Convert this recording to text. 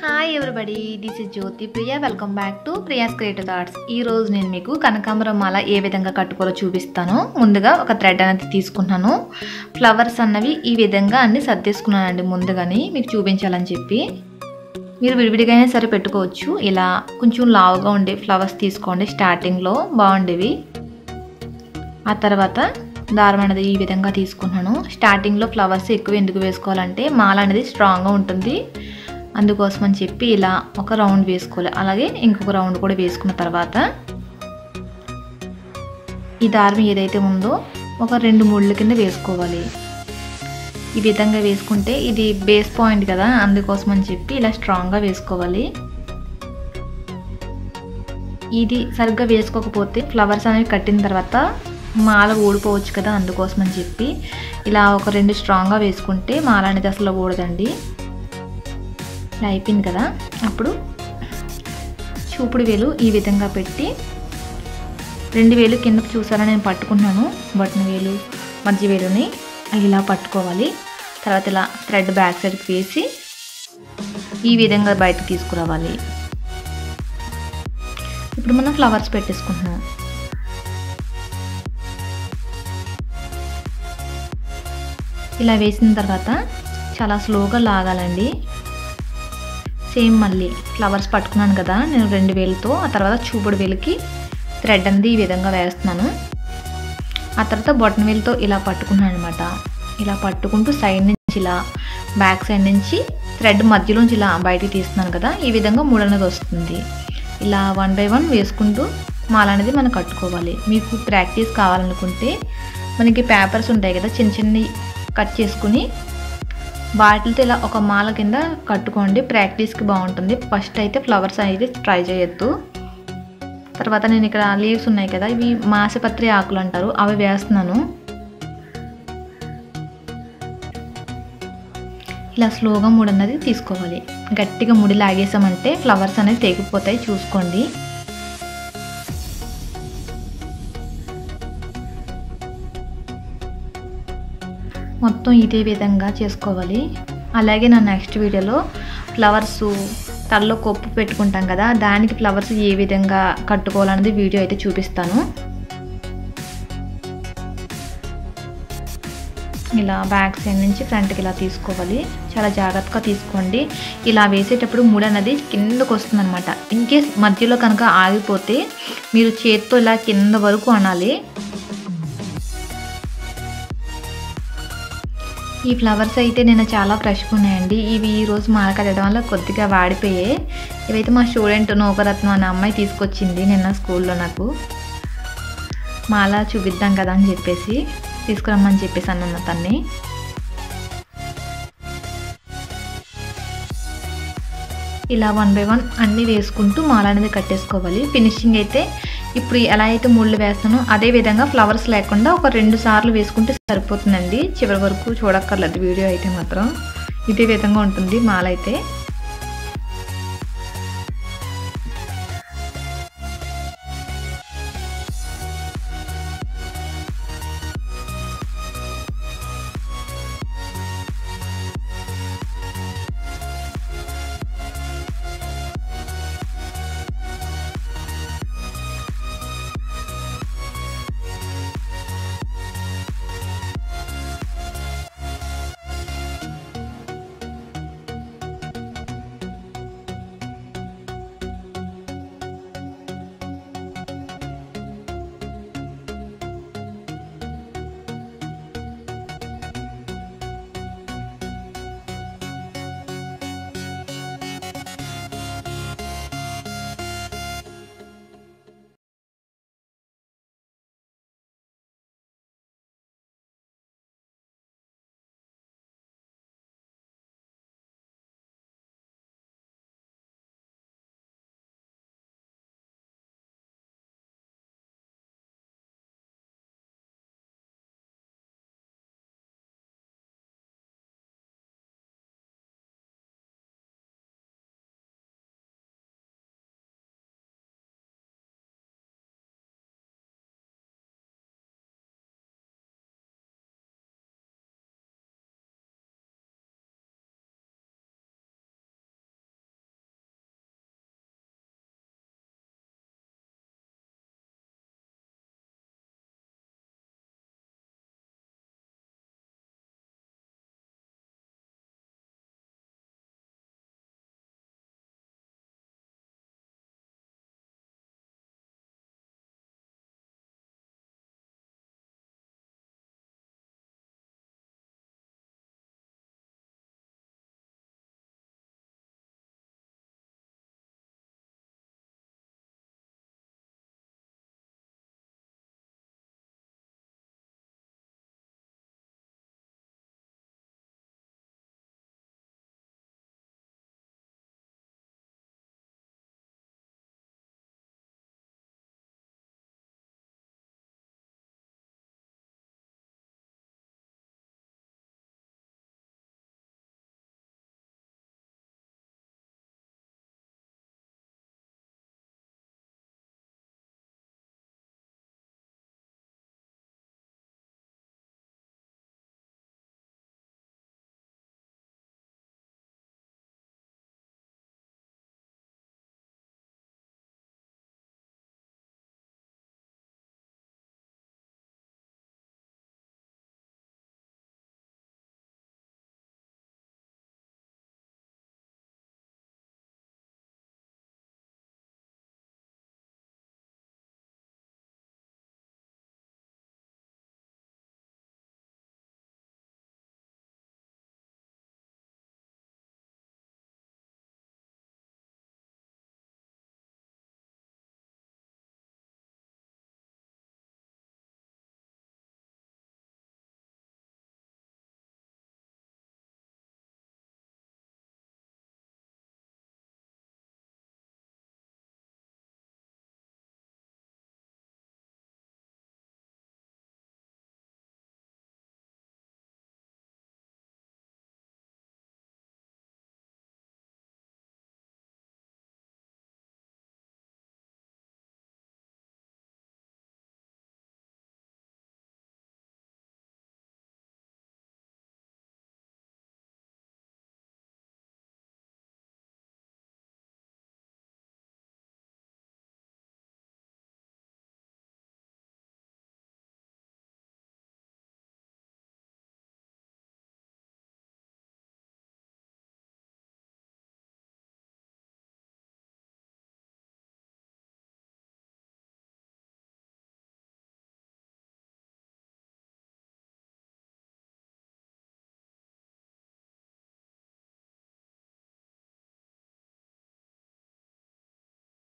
Hi everybody, this is Jyothi Priya. Welcome back to Priya's creative thoughts. ఈ రోజు నేను మీకు కనకాంబరం మాల ఏ విధంగా కట్టుకోవాలో చూపిస్తాను. ముందుగా ఒక థ్రెడ్ అనేది తీసుకున్నాను. ఫ్లవర్స్ అన్నవి ఈ విధంగా అన్ని సర్దేసుకున్నానండి ముందుగానే మీకు చూపించాలని చెప్పి. మీరు విడివిడిగా అయినా సరే పెట్టుకోవచ్చు. ఇలా కొంచెం లావుగా ఉండే ఫ్లవర్స్ తీసుకోండి, స్టార్టింగ్లో బాగుండేవి. ఆ తర్వాత దారం అనేది ఈ విధంగా తీసుకున్నాను. స్టార్టింగ్లో ఫ్లవర్స్ ఎక్కువ ఎందుకు వేసుకోవాలంటే మాల అనేది స్ట్రాంగ్గా ఉంటుంది, అందుకోసం అని చెప్పి ఇలా ఒక రౌండ్ వేసుకోవాలి. అలాగే ఇంకొక రౌండ్ కూడా వేసుకున్న తర్వాత ఈ దారం ఏదైతే ఉందో ఒక 2 ముళ్ళు కింద వేసుకోవాలి. ఈ విధంగా వేసుకుంటే ఇది బేస్ పాయింట్ కదా, అందుకోసం అని చెప్పి ఇలా స్ట్రాంగ్గా వేసుకోవాలి. ఇది సరిగ్గా వేసుకోకపోతే ఫ్లవర్స్ అనేవి కట్టిన తర్వాత మాల ఊడిపోవచ్చు కదా, అందుకోసం అని చెప్పి ఇలా ఒక 2 స్ట్రాంగ్గా వేసుకుంటే మాల అనేది అసలు ఊడదండి. ఇలా అయిపోయింది కదా. అప్పుడు చూపుడు వేలు ఈ విధంగా పెట్టి 2 వేలు కిందకు చూసారా నేను పట్టుకున్నాను. బటన్ వేలు మధ్య వేలుని ఇలా పట్టుకోవాలి. తర్వాత ఇలా థ్రెడ్ బ్యాక్ సైడ్కి వేసి ఈ విధంగా బయటకు తీసుకురావాలి. ఇప్పుడు మనం ఫ్లవర్స్ పెట్టేసుకుంటున్నాం. ఇలా వేసిన తర్వాత చాలా స్లోగా లాగాలండి. సేమ్ మళ్ళీ ఫ్లవర్స్ పట్టుకున్నాను కదా నేను 2 వేలతో, ఆ తర్వాత చూపుడు వేలుకి థ్రెడ్ అనేది ఈ విధంగా వేస్తున్నాను. ఆ తర్వాత బొటన్ వేలుతో ఇలా పట్టుకున్నాను అనమాట. ఇలా పట్టుకుంటూ సైడ్ నుంచి ఇలా బ్యాక్ సైడ్ నుంచి థ్రెడ్ మధ్యలోంచి ఇలా బయటికి తీస్తున్నాను కదా, ఈ విధంగా 3 అనేది వస్తుంది. ఇలా 1 by 1 వేసుకుంటూ మాల అనేది మనం కట్టుకోవాలి. మీకు ప్రాక్టీస్ కావాలనుకుంటే మనకి పేపర్స్ ఉంటాయి కదా, చిన్న చిన్నవి కట్ చేసుకుని వాటితో ఇలా ఒక మాల కింద కట్టుకోండి, ప్రాక్టీస్కి బాగుంటుంది. ఫస్ట్ అయితే ఫ్లవర్స్ అయితే ట్రై చేయొద్దు. తర్వాత నేను ఇక్కడ లీవ్స్ ఉన్నాయి కదా, ఇవి మాసపత్రి ఆకులు అంటారు, అవి వేస్తున్నాను. ఇలా స్లోగా ముడి అన్నది తీసుకోవాలి. గట్టిగా ముడి లాగేసామంటే ఫ్లవర్స్ అనేవి తెగిపోతాయి, చూసుకోండి. మొత్తం ఇదే విధంగా చేసుకోవాలి. అలాగే నా నెక్స్ట్ వీడియోలో ఫ్లవర్స్ తలలో కొప్పు పెట్టుకుంటాం కదా, దానికి ఫ్లవర్స్ ఏ విధంగా కట్టుకోవాలనేది వీడియో అయితే చూపిస్తాను. ఇలా బ్యాక్ సైడ్ నుంచి ఫ్రంట్కి ఇలా తీసుకోవాలి. చాలా జాగ్రత్తగా తీసుకోండి. ఇలా వేసేటప్పుడు ముడి అనేది కిందకు వస్తుంది అనమాట. ఇన్కేస్ మధ్యలో కనుక ఆగిపోతే మీరు చేత్తో ఇలా కింద వరకు అనాలి. ఈ ఫ్లవర్స్ అయితే నేను చాలా ఫ్రెష్గా ఉన్నాయండి. ఇవి ఈరోజు మాల కట్టడం వల్ల కొద్దిగా వాడిపోయాయి. ఇవైతే మా స్టూడెంట్ నోకరత్నం అనే అమ్మాయి తీసుకొచ్చింది నిన్న స్కూల్లో. నాకు మాల చూపిద్దాం కదా అని చెప్పేసి తీసుకురమ్మని చెప్పేసి అన్న తన్ని. ఇలా 1 by 1 అన్నీ వేసుకుంటూ మాల అనేది కట్టేసుకోవాలి. ఫినిషింగ్ అయితే ఇప్పుడు ఎలా అయితే ముళ్ళు వేస్తానో అదే విధంగా ఫ్లవర్స్ లేకుండా ఒక 2 సార్లు వేసుకుంటే సరిపోతుందండి. చివరి వరకు చూడక్కర్లేదు వీడియో అయితే మాత్రం. ఇదే విధంగా ఉంటుంది మాల అయితే.